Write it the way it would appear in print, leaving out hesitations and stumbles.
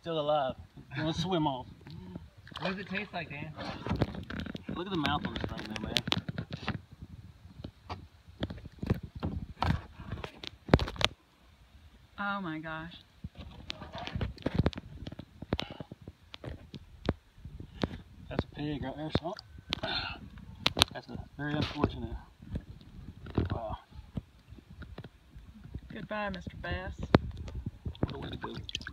still alive. He's gonna swim off. What does it taste like, Dan? Look at the mouth on this thing though, man. Oh my gosh. That's a pig right there, son. That's very unfortunate. Wow. Goodbye, Mr. Bass. What a way to go.